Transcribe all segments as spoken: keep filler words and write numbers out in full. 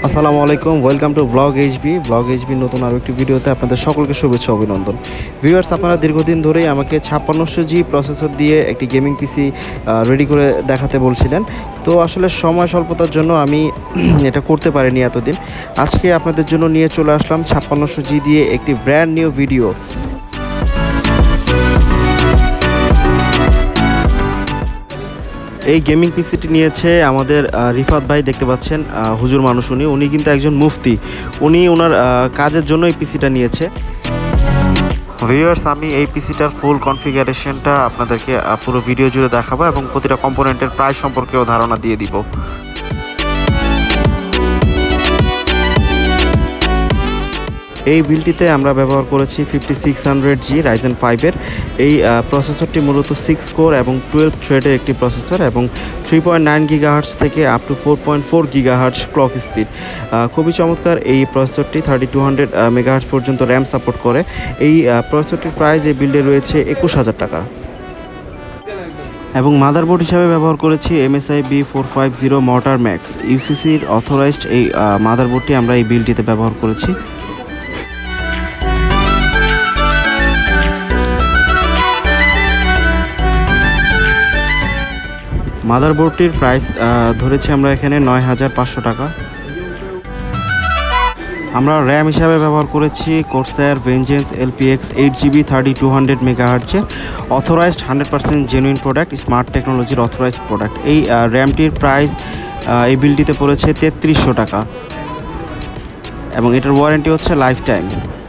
আসসালামু আলাইকুম, welcome to blog HB. Blog HB নতুন আরও একটি ভিডিওতে আপনাদের সকলকে শুভেচ্ছা অভিনন্দন। ভিউয়ার্স, আপনারা দীর্ঘদিন ধরেই আমাকে ছাপ্পান্নশো জি প্রসেসর দিয়ে একটি গেমিং পিসি রেডি করে দেখাতে বলছিলেন। তো আসলে সময় স্বল্পতার জন্য আমি এটা করতে পারিনি এতদিন। আজকে আপনাদের জন্য নিয়ে চলে আসলাম ছাপ্পান্নশো জি দিয়ে একটি ব্র্যান্ড নিউ ভিডিও। এই গেমিং পিসিটি নিয়েছে আমাদের রিফাত ভাই, দেখতে পাচ্ছেন হুজুর মানুষ উনি উনি কিন্তু একজন মুফতি। উনি ওনার কাজের জন্য এই পিসিটা নিয়েছে। ভিউয়ার্স, আমি এই পিসিটার ফুল কনফিগারেশনটা আপনাদেরকে পুরো ভিডিও জুড়ে দেখাবো এবং প্রতিটা কম্পোনেন্টের প্রাইস সম্পর্কেও ধারণা দিয়ে দিব। এই বিলটিতে আমরা ব্যবহার করেছি fifty six hundred G Ryzen ফাইভের এই প্রসেসরটি মূলত সিক্স কোর এবং টুয়েলভ থ্রেডের একটি প্রসেসর এবং থ্রি পয়েন্ট নাইন গিগাহার্টস থেকে up to four point four gigahertz clock speed. খুবই চমৎকার এই প্রসেসরটি। থার্টি টু হান্ড্রেড মেগাহার্টস পর্যন্ত র্যাম সাপোর্ট করে। এই প্রসেসরটির প্রাইস এই বিল্ডে রয়েছে একুশ হাজার টাকা। এবং মাদারবোর্ড হিসাবে ব্যবহার করেছি MSI B four fifty Mortar Max ইউসিসির অথরাইজড এই মাদারবোর্ডটি আমরা এই বিলটিতে ব্যবহার করেছি। মাদারবোর্ডটির প্রাইস ধরেছি আমরা এখানে নয় হাজার পাঁচশো টাকা। আমরা র্যাম হিসাবে ব্যবহার করেছি Corsair Vengeance Lpx eight GB thirty two hundred মেগাহার্টসের authorised hundred percent genuine product, smart টেকনোলজির অথরাইজড প্রোডাক্ট। এই র্যামটির প্রাইস এই বিলটিতে পড়েছে তেত্রিশশো টাকা এবং এটার ওয়ারেন্টি হচ্ছে লাইফ টাইম।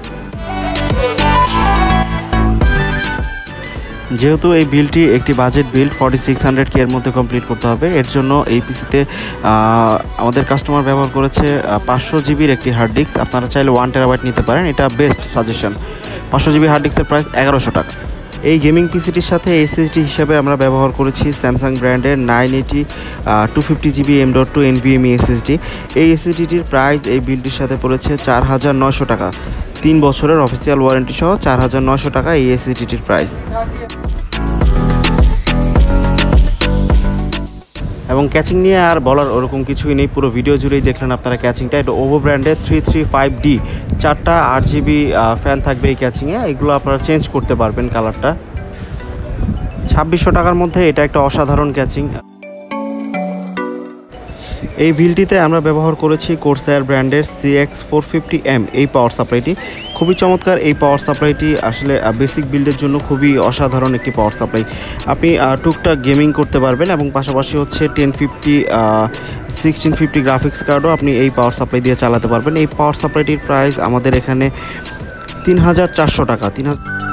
যেহেতু এই বিলটি একটি budget build forty six hundred K এর মধ্যে কমপ্লিট করতে হবে, এর জন্য এই পিসিতে আমাদের কাস্টমার ব্যবহার করেছে পাঁচশো জিবির একটি হার্ড ডিস্ক। আপনারা চাইলে ওয়ান টেরাবাইট নিতে পারেন, এটা বেস্ট সাজেশন। পাঁচশো জিবি হার্ড ডিস্কের প্রাইস এগারোশো টাকা। এই গেমিং পিসিটির সাথে এসএসডি হিসাবে আমরা ব্যবহার করেছি স্যামসাং ব্র্যান্ডের nine eighty two fifty GB M dot two NVMe SSD. এই এসএসডিটির প্রাইস এই বিলটির সাথে পড়েছে চার হাজার নয়শো টাকা। তিন বছরের অফিসিয়াল ওয়ারেন্টি সহ চার হাজার নয়শো টাকা এই এসএসডিটির প্রাইস। এবং ক্যাচিং নিয়ে আর বলার ওরকম কিছুই নেই, পুরো ভিডিও জুড়েই দেখলেন আপনারা ক্যাচিংটা। এটা ওভো ব্র্যান্ডের থ্রি থ্রি ফাইভ ডি চারটা আট জিবি ফ্যান থাকবে এই ক্যাচিংয়ে। এগুলো আপনারা চেঞ্জ করতে পারবেন কালারটা। ছাব্বিশশো টাকার মধ্যে এটা একটা অসাধারণ ক্যাচিং। এই বিলটিতে আমরা ব্যবহার করেছি Corsair ব্র্যান্ডের C X four fifty M এই পাওয়ার সাপ্লাইটি। খুবই চমৎকার এই পাওয়ার সাপ্লাইটি, আসলে বেসিক বিল্ডের জন্য খুবই অসাধারণ একটি পাওয়ার সাপ্লাই। আপনি টুকটাক গেমিং করতে পারবেন এবং পাশাপাশি হচ্ছে ten fifty sixteen fifty graphics কার্ডও আপনি এই পাওয়ার সাপ্লাই দিয়ে চালাতে পারবেন। এই পাওয়ার সাপ্লাইটির প্রাইস আমাদের এখানে তিন হাজার চারশো টাকা। তিন হাজার